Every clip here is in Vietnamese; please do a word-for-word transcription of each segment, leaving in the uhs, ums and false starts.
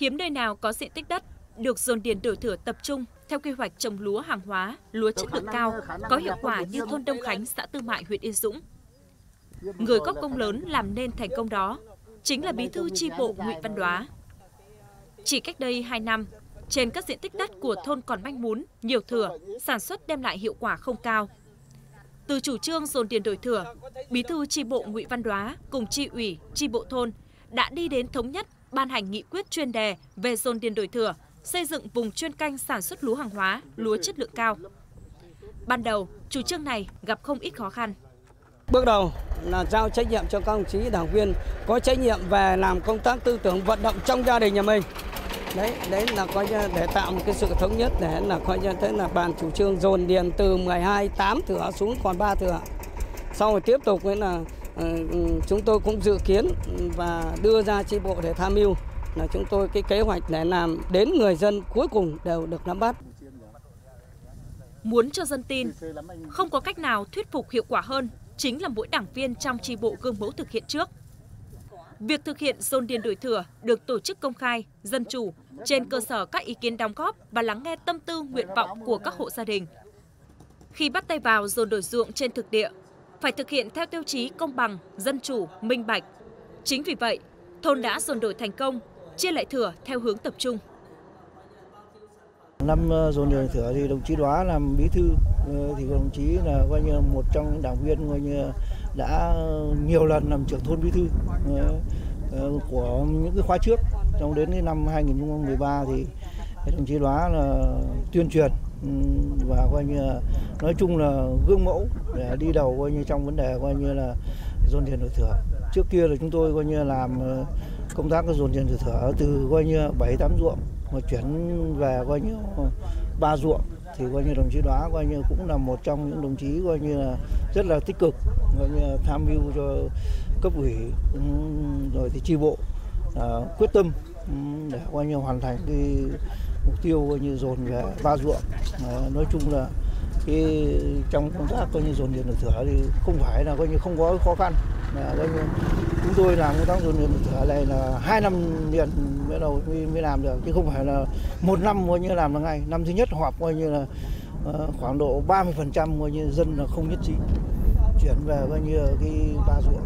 Hiếm nơi nào có diện tích đất được dồn điền đổi thửa tập trung theo quy hoạch trồng lúa hàng hóa, lúa chất lượng cao, có hiệu quả như thôn Đông Khánh, xã Tư Mại, huyện Yên Dũng. Người góp công lớn làm nên thành công đó chính là Bí thư chi bộ Ngụy Văn Đoá. Chỉ cách đây hai năm, trên các diện tích đất của thôn còn manh mún, nhiều thửa, sản xuất đem lại hiệu quả không cao. Từ chủ trương dồn điền đổi thửa, Bí thư chi bộ Ngụy Văn Đoá cùng chi ủy, chi bộ thôn đã đi đến thống nhất ban hành nghị quyết chuyên đề về dồn điền đổi thửa, xây dựng vùng chuyên canh sản xuất lúa hàng hóa, lúa chất lượng cao. Ban đầu, chủ trương này gặp không ít khó khăn. Bước đầu là giao trách nhiệm cho các đồng chí đảng viên có trách nhiệm về làm công tác tư tưởng vận động trong gia đình nhà mình. Đấy, đấy là coi như để tạo một cái sự thống nhất để là coi như thế là bàn chủ trương dồn điền từ mười hai tám thửa xuống còn ba thửa. Sau rồi tiếp tục với là uh, chúng tôi cũng dự kiến và đưa ra chi bộ để tham mưu là chúng tôi cái kế hoạch để làm đến người dân cuối cùng đều được nắm bắt. Muốn cho dân tin, không có cách nào thuyết phục hiệu quả hơn chính là mỗi đảng viên trong chi bộ gương mẫu thực hiện trước. Việc thực hiện dồn điền đổi thửa được tổ chức công khai, dân chủ, trên cơ sở các ý kiến đóng góp và lắng nghe tâm tư nguyện vọng của các hộ gia đình. Khi bắt tay vào dồn đổi ruộng trên thực địa, phải thực hiện theo tiêu chí công bằng, dân chủ, minh bạch. Chính vì vậy, thôn đã dồn đổi thành công, chia lại thửa theo hướng tập trung. Năm dồn điền thửa thì đồng chí Đoá làm bí thư, thì đồng chí là coi như một trong những đảng viên coi như đã nhiều lần làm trưởng thôn bí thư của những cái khóa trước. Trong đến cái năm hai nghìn không trăm mười ba thì đồng chí Đoá là tuyên truyền và coi như là, nói chung là gương mẫu để đi đầu coi như trong vấn đề coi như là dồn điền đổi thửa. Trước kia là chúng tôi coi như làm công tác dồn điền đổi thửa từ coi như bảy tám ruộng mà chuyển về coi như ba ruộng, thì coi như đồng chí Đoá coi như cũng là một trong những đồng chí coi như là rất là tích cực, coi như là tham mưu cho cấp ủy rồi thì chi bộ à, quyết tâm để coi như hoàn thành cái mục tiêu coi như dồn về ba ruộng. À, nói chung là cái trong công tác coi như dồn điền đổi thửa thì không phải là coi như không có khó khăn. À, coi như chúng tôi làm công tác dồn điền đổi thửa này là hai năm liền bắt đầu mới, mới làm được, chứ không phải là một năm coi như làm là ngay. Năm thứ nhất họp coi như là uh, khoảng độ ba mươi phần trăm coi như dân là không nhất trí chuyển về coi như cái ba ruộng.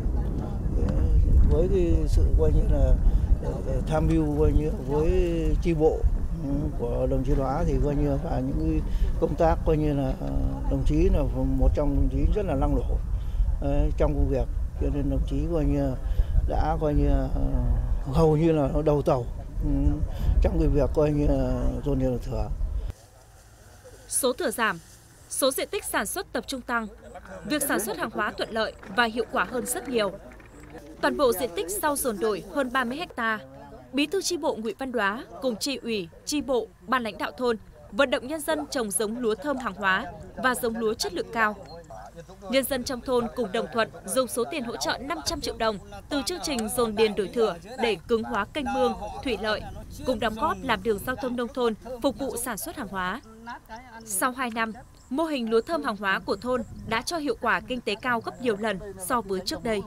Với cái sự coi như là tham mưu coi như với chi bộ của đồng chí Đoá thì coi như và những cái công tác coi như là đồng chí là một trong đồng chí rất là năng nổ uh, trong công việc, cho nên đồng chí coi như đã coi như uh, hầu như là đầu tàu um, trong cái việc coi như dồn điền đổi thửa. Số thửa giảm, số diện tích sản xuất tập trung tăng, việc sản xuất hàng hóa thuận lợi và hiệu quả hơn rất nhiều. Toàn bộ diện tích sau dồn đổi hơn ba mươi ha. Bí thư chi bộ Ngụy Văn Đoá cùng chi ủy, chi bộ, ban lãnh đạo thôn vận động nhân dân trồng giống lúa thơm hàng hóa và giống lúa chất lượng cao. Nhân dân trong thôn cùng đồng thuận dùng số tiền hỗ trợ năm trăm triệu đồng từ chương trình dồn điền đổi thửa để cứng hóa kênh mương, thủy lợi, cùng đóng góp làm đường giao thông nông thôn phục vụ sản xuất hàng hóa. Sau hai năm, mô hình lúa thơm hàng hóa của thôn đã cho hiệu quả kinh tế cao gấp nhiều lần so với trước đây.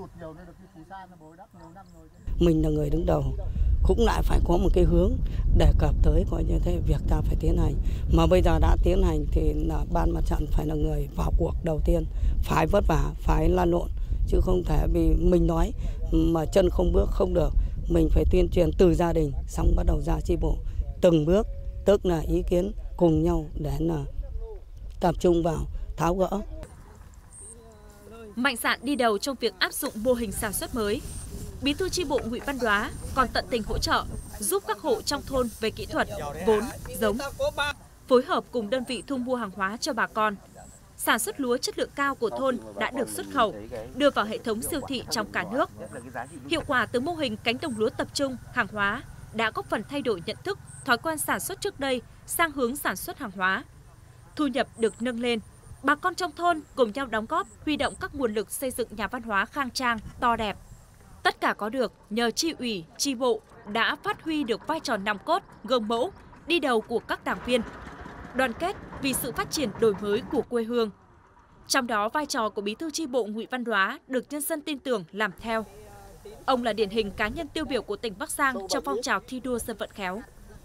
Mình là người đứng đầu, cũng lại phải có một cái hướng đề cập tới coi như thế việc ta phải tiến hành. Mà bây giờ đã tiến hành thì là ban mặt trận phải là người vào cuộc đầu tiên, phải vất vả, phải lan lộn, chứ không thể vì mình nói mà chân không bước không được. Mình phải tuyên truyền từ gia đình, xong bắt đầu ra chi bộ, từng bước, tức là ý kiến cùng nhau để là tập trung vào tháo gỡ. Mạnh dạn đi đầu trong việc áp dụng mô hình sản xuất mới, Bí thư chi bộ Ngụy Văn Đoá còn tận tình hỗ trợ, giúp các hộ trong thôn về kỹ thuật, vốn, giống, phối hợp cùng đơn vị thu mua hàng hóa cho bà con. Sản xuất lúa chất lượng cao của thôn đã được xuất khẩu, đưa vào hệ thống siêu thị trong cả nước. Hiệu quả từ mô hình cánh đồng lúa tập trung, hàng hóa đã góp phần thay đổi nhận thức, thói quen sản xuất trước đây sang hướng sản xuất hàng hóa. Thu nhập được nâng lên, bà con trong thôn cùng nhau đóng góp, huy động các nguồn lực xây dựng nhà văn hóa khang trang, to đẹp. Tất cả có được nhờ chi ủy, chi bộ đã phát huy được vai trò nòng cốt, gương mẫu, đi đầu của các đảng viên, đoàn kết vì sự phát triển đổi mới của quê hương. Trong đó vai trò của Bí thư chi bộ Ngụy Văn Đoá được nhân dân tin tưởng làm theo. Ông là điển hình cá nhân tiêu biểu của tỉnh Bắc Giang trong phong trào thi đua dân vận khéo.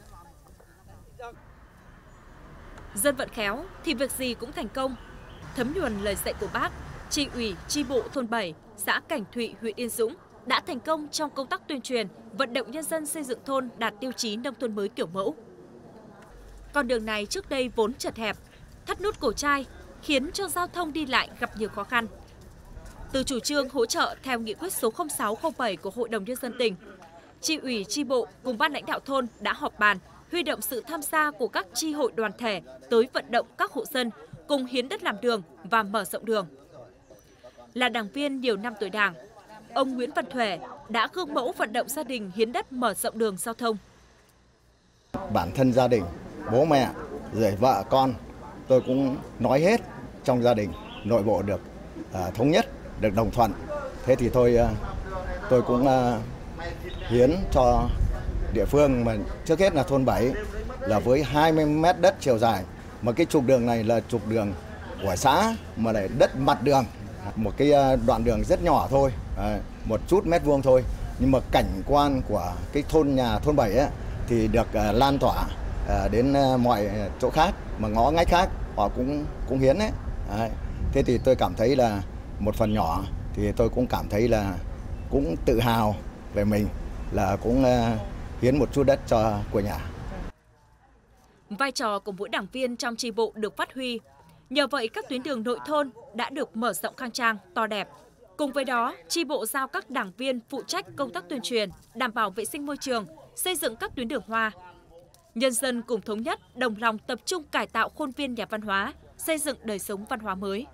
Dân vận khéo thì việc gì cũng thành công. Thấm nhuần lời dạy của Bác, Chi ủy, chi bộ thôn bảy, xã Cảnh Thụy, huyện Yên Dũng đã thành công trong công tác tuyên truyền, vận động nhân dân xây dựng thôn đạt tiêu chí nông thôn mới kiểu mẫu. Con đường này trước đây vốn chật hẹp, thắt nút cổ trai, khiến cho giao thông đi lại gặp nhiều khó khăn. Từ chủ trương hỗ trợ theo nghị quyết số không sáu không bảy của Hội đồng Nhân dân tỉnh, Chi ủy, chi bộ cùng ban lãnh đạo thôn đã họp bàn, huy động sự tham gia của các chi hội đoàn thể tới vận động các hộ dân cùng hiến đất làm đường và mở rộng đường. Là đảng viên nhiều năm tuổi Đảng, ông Nguyễn Văn Thuệ đã gương mẫu vận động gia đình hiến đất mở rộng đường giao thông. Bản thân gia đình, bố mẹ, rồi vợ con, tôi cũng nói hết trong gia đình, nội bộ được à, thống nhất, được đồng thuận. Thế thì tôi à, tôi cũng à, hiến cho địa phương, mà trước hết là thôn bảy là với hai mươi mét đất chiều dài, mà cái trục đường này là trục đường của xã mà lại đất mặt đường, một cái đoạn đường rất nhỏ thôi, à, một chút mét vuông thôi, nhưng mà cảnh quan của cái thôn nhà thôn bảy ấy, thì được à, lan tỏa à, đến à, mọi chỗ khác, mà ngõ ngách khác họ cũng cũng hiến đấy. Đấy. Thế thì tôi cảm thấy là một phần nhỏ thì tôi cũng cảm thấy là cũng tự hào về mình là cũng uh, hiến một chút đất cho của nhà. Vai trò của mỗi đảng viên trong chi bộ được phát huy. Nhờ vậy các tuyến đường nội thôn đã được mở rộng khang trang, to đẹp. Cùng với đó, chi bộ giao các đảng viên phụ trách công tác tuyên truyền, đảm bảo vệ sinh môi trường, xây dựng các tuyến đường hoa. Nhân dân cùng thống nhất, đồng lòng tập trung cải tạo khuôn viên nhà văn hóa, xây dựng đời sống văn hóa mới.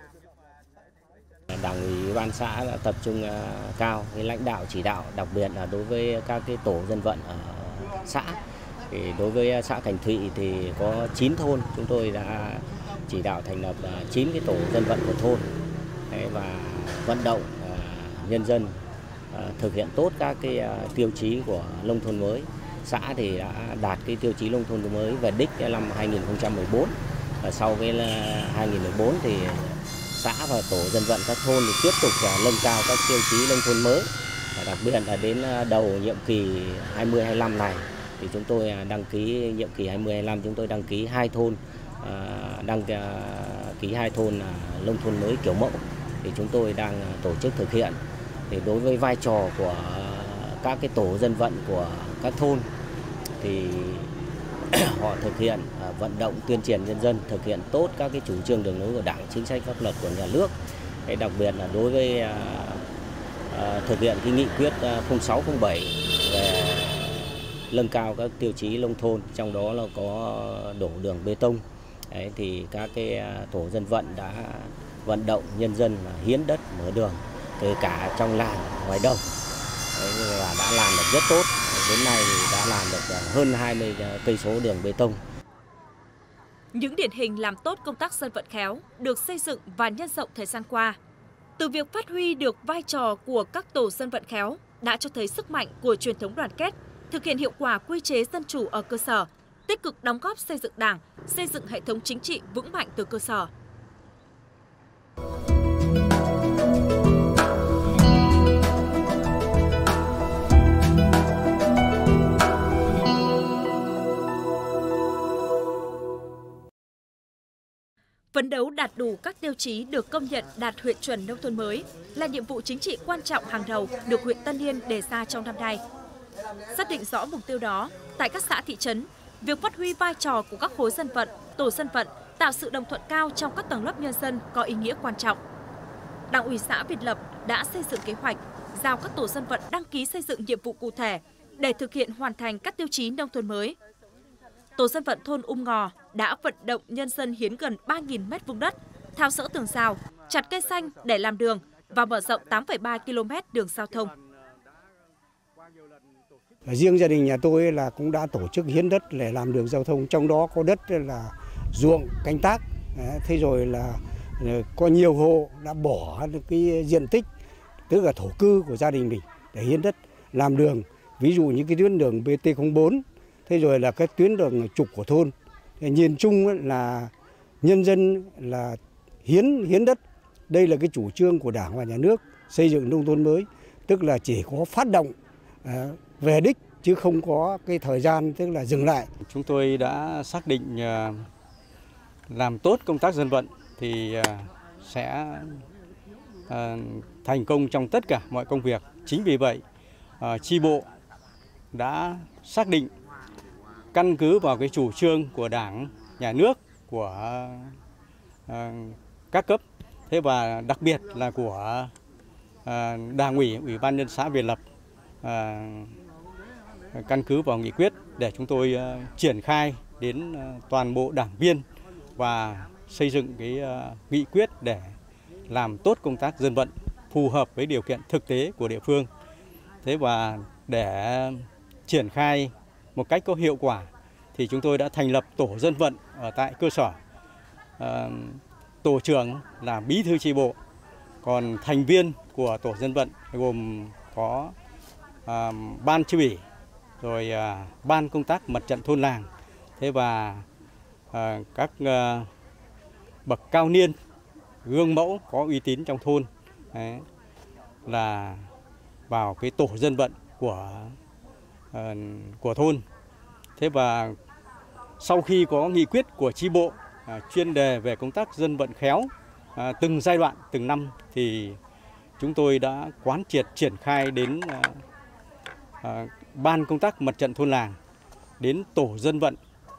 Đảng ủy ban xã đã tập trung cao cái lãnh đạo chỉ đạo, đặc biệt là đối với các cái tổ dân vận ở xã. Thì đối với xã Cảnh Thụy thì có chín thôn, chúng tôi đã chỉ đạo thành lập chín cái tổ dân vận của thôn và vận động nhân dân thực hiện tốt các cái tiêu chí của nông thôn mới. Xã thì đã đạt cái tiêu chí nông thôn mới về đích năm hai nghìn không trăm mười bốn, và sau cái hai nghìn không trăm mười bốn thì xã và tổ dân vận các thôn thì tiếp tục nâng cao các tiêu chí nông thôn mới. Và đặc biệt là đến đầu nhiệm kỳ hai mươi hai mươi lăm này thì chúng tôi đăng ký nhiệm kỳ hai mươi hai mươi lăm chúng tôi đăng ký hai thôn đăng ký hai thôn nông thôn mới kiểu mẫu thì chúng tôi đang tổ chức thực hiện. Thì đối với vai trò của các cái tổ dân vận của các thôn thì họ thực hiện vận động tuyên truyền nhân dân thực hiện tốt các cái chủ trương đường lối của Đảng, chính sách pháp luật của nhà nước. Cái đặc biệt là đối với uh, uh, thực hiện cái nghị quyết không sáu không bảy về nâng cao các tiêu chí nông thôn, trong đó là có đổ đường bê tông. Đấy, thì các cái uh, tổ dân vận đã vận động nhân dân hiến đất mở đường từ cả trong làng ngoài đồng. Đấy, và đã làm được rất tốt. Đến nay thì đã làm được hơn hai mươi cây số đường bê tông. Những điển hình làm tốt công tác dân vận khéo được xây dựng và nhân rộng thời gian qua. Từ việc phát huy được vai trò của các tổ dân vận khéo đã cho thấy sức mạnh của truyền thống đoàn kết, thực hiện hiệu quả quy chế dân chủ ở cơ sở, tích cực đóng góp xây dựng Đảng, xây dựng hệ thống chính trị vững mạnh từ cơ sở. Phấn đấu đạt đủ các tiêu chí được công nhận đạt huyện chuẩn nông thôn mới là nhiệm vụ chính trị quan trọng hàng đầu được huyện Tân Yên đề ra trong năm nay. Xác định rõ mục tiêu đó, tại các xã thị trấn, việc phát huy vai trò của các khối dân vận, tổ dân vận tạo sự đồng thuận cao trong các tầng lớp nhân dân có ý nghĩa quan trọng. Đảng ủy xã Việt Lập đã xây dựng kế hoạch, giao các tổ dân vận đăng ký xây dựng nhiệm vụ cụ thể để thực hiện hoàn thành các tiêu chí nông thôn mới. Tổ dân vận thôn Um Ngò đã vận động nhân dân hiến gần ba nghìn mét vuông đất, tháo dỡ tường rào, chặt cây xanh để làm đường và mở rộng tám phẩy ba ki lô mét đường giao thông. Riêng gia đình nhà tôi là cũng đã tổ chức hiến đất để làm đường giao thông, trong đó có đất là ruộng canh tác. Thế rồi là có nhiều hộ đã bỏ cái diện tích, tức là thổ cư của gia đình mình để hiến đất làm đường. Ví dụ như cái tuyến đường bê tê không bốn, thế rồi là cái tuyến đường trục của thôn. Nhìn chung là nhân dân là hiến hiến đất. Đây là cái chủ trương của Đảng và Nhà nước xây dựng nông thôn mới. tức là chỉ có phát động về đích chứ không có cái thời gian tức là dừng lại. Chúng tôi đã xác định làm tốt công tác dân vận thì sẽ thành công trong tất cả mọi công việc. Chính vì vậy, chi bộ đã xác định căn cứ vào cái chủ trương của Đảng, Nhà nước, của các cấp, thế và đặc biệt là của Đảng ủy, Ủy ban nhân xã Việt Lập, căn cứ vào nghị quyết để chúng tôi triển khai đến toàn bộ đảng viên và xây dựng cái nghị quyết để làm tốt công tác dân vận phù hợp với điều kiện thực tế của địa phương. Thế và để triển khai một cách có hiệu quả thì chúng tôi đã thành lập tổ dân vận ở tại cơ sở. À, tổ trưởng là bí thư chi bộ, còn thành viên của tổ dân vận gồm có à, ban chi ủy, rồi à, ban công tác mặt trận thôn làng, thế và à, các à, bậc cao niên gương mẫu có uy tín trong thôn đấy, là vào cái tổ dân vận của uh, của thôn. Thế và sau khi có nghị quyết của chi bộ uh, chuyên đề về công tác dân vận khéo uh, từng giai đoạn từng năm thì chúng tôi đã quán triệt triển khai đến uh, uh, ban công tác mặt trận thôn làng, đến tổ dân vận,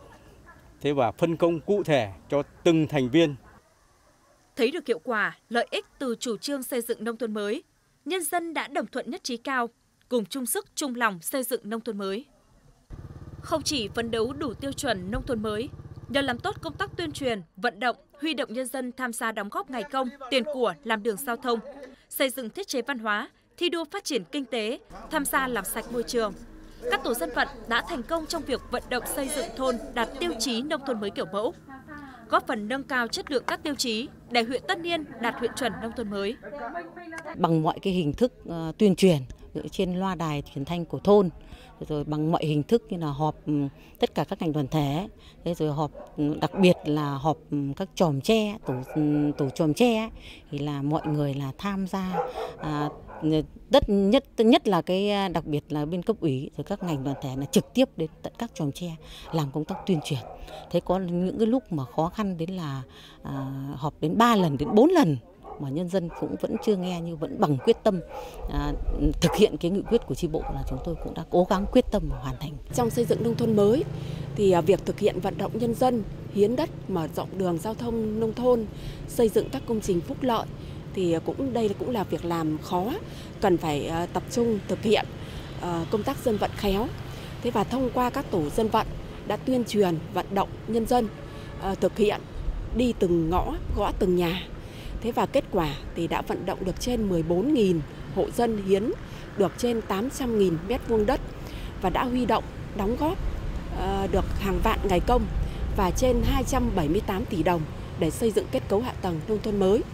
thế và phân công cụ thể cho từng thành viên. Thấy được hiệu quả, lợi ích từ chủ trương xây dựng nông thôn mới, nhân dân đã đồng thuận nhất trí cao, cùng chung sức chung lòng xây dựng nông thôn mới. Không chỉ phấn đấu đủ tiêu chuẩn nông thôn mới, nhờ làm tốt công tác tuyên truyền, vận động, huy động nhân dân tham gia đóng góp ngày công, tiền của làm đường giao thông, xây dựng thiết chế văn hóa, thi đua phát triển kinh tế, tham gia làm sạch môi trường. Các tổ dân vận đã thành công trong việc vận động xây dựng thôn đạt tiêu chí nông thôn mới kiểu mẫu, góp phần nâng cao chất lượng các tiêu chí để huyện Tân Yên đạt huyện chuẩn nông thôn mới. Bằng mọi cái hình thức uh, tuyên truyền trên loa đài truyền thanh của thôn, rồi bằng mọi hình thức như là họp um, tất cả các ngành đoàn thể, rồi họp um, đặc biệt là họp um, các chòm tre, tổ um, tổ chòm tre thì là mọi người là tham gia. Uh, Tất nhất nhất là cái đặc biệt là bên cấp ủy rồi các ngành đoàn thể là trực tiếp đến tận các chòm tre làm công tác tuyên truyền. Thế có những cái lúc mà khó khăn đến là à, họp đến ba lần đến bốn lần mà nhân dân cũng vẫn chưa nghe, nhưng vẫn bằng quyết tâm à, thực hiện cái nghị quyết của chi bộ là chúng tôi cũng đã cố gắng quyết tâm hoàn thành. Trong xây dựng nông thôn mới thì à, việc thực hiện vận động nhân dân hiến đất, mở rộng đường giao thông nông thôn, xây dựng các công trình phúc lợi thì cũng đây cũng là việc làm khó, cần phải uh, tập trung thực hiện uh, công tác dân vận khéo. Thế và thông qua các tổ dân vận đã tuyên truyền vận động nhân dân uh, thực hiện, đi từng ngõ, gõ từng nhà. Thế và kết quả thì đã vận động được trên mười bốn nghìn hộ dân hiến được trên tám trăm nghìn mét vuông đất và đã huy động đóng góp uh, được hàng vạn ngày công và trên hai trăm bảy mươi tám tỷ đồng để xây dựng kết cấu hạ tầng nông thôn mới.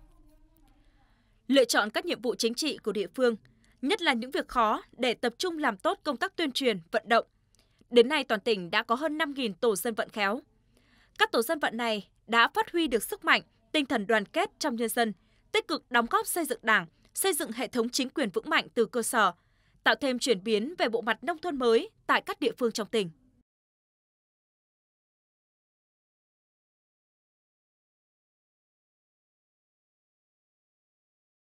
Lựa chọn các nhiệm vụ chính trị của địa phương, nhất là những việc khó để tập trung làm tốt công tác tuyên truyền, vận động. Đến nay toàn tỉnh đã có hơn năm nghìn tổ dân vận khéo. Các tổ dân vận này đã phát huy được sức mạnh, tinh thần đoàn kết trong nhân dân, tích cực đóng góp xây dựng Đảng, xây dựng hệ thống chính quyền vững mạnh từ cơ sở, tạo thêm chuyển biến về bộ mặt nông thôn mới tại các địa phương trong tỉnh.